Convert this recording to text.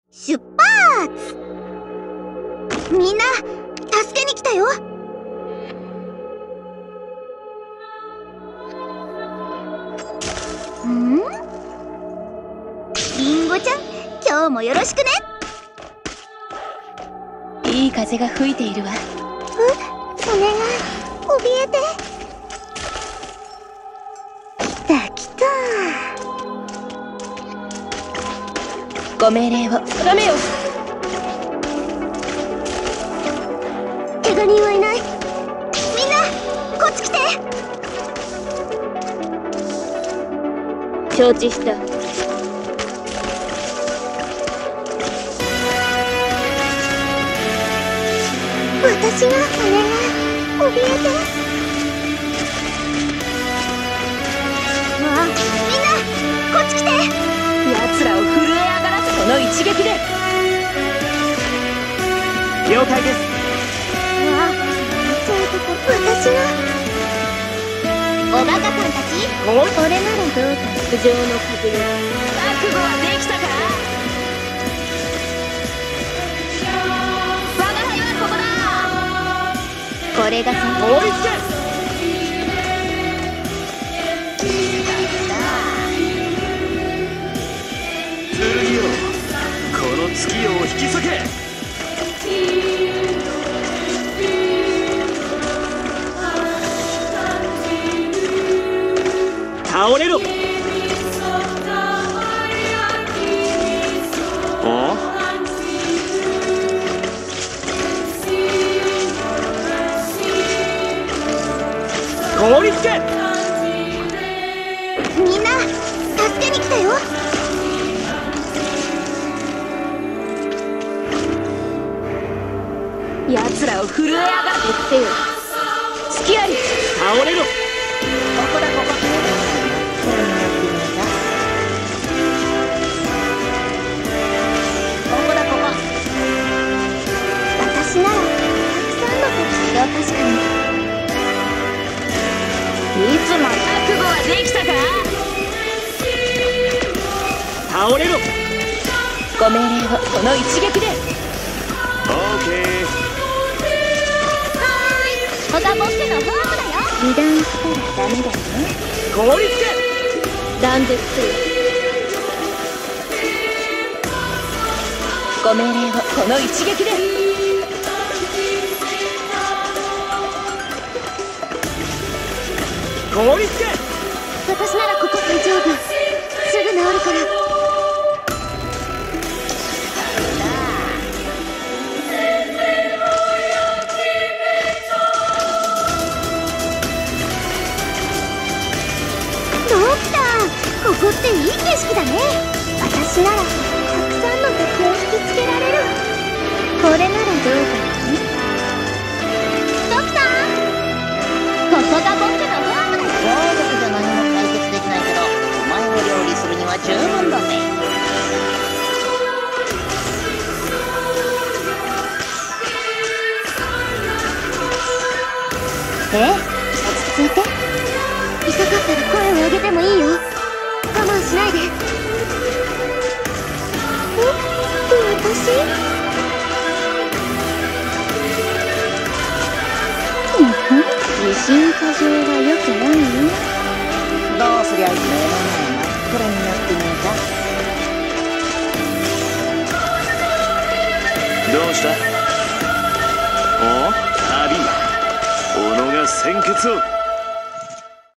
出発！みんな助けに来たよ。リンゴちゃん、今日もよろしくね。 いい風が吹いているわ。 お願い、怯えて。来た来た。 ご命令を定めよ。 怪我人はいない。みんなこっち来て。 承知した。 私がお願い、怯えて。わあ、みんなこっち来て。 奴らを震え上がらせこの一撃で。 了解です。 わあ、私が。おバカさんたち、これならどうか。 苦情の風よ。覚悟はできたか。我が輩はここだ。 これがさ、 追いつけ。剣よ、この月夜を引き裂け。倒れろ。お？凍りつけ。 みんな助けに来たよ。 奴らを震え上がってよ。隙あり。 倒れろ。 ここだここ。ここだここ。私ならたくさんの時が確かに。いつも覚悟はできたか。 倒れろ。 ご命令をこの一撃で。 オーケー。 ここが僕のホームだよ。油断したらダメだよね。 凍りつけ。 断絶する。ご命令をこの一撃で。 凍りつけ。 私ならここ大丈夫。すぐ治るから。ドクター、ここっていい景色だね。私ならたくさんの敵を引きつけられる。これならどうかな。ドクター、ここが僕のホームだよ。 暴力じゃ何も解決できないけど、お前を料理するには十分だぜ。 落ち着いて。痛かったら声を上げてもいいよ。我慢しないで。私？自信過剰は良くないよ。 どうすりゃいいの？目の前真っ暗になってみた。 どうした？お？旅？小野が鮮血を。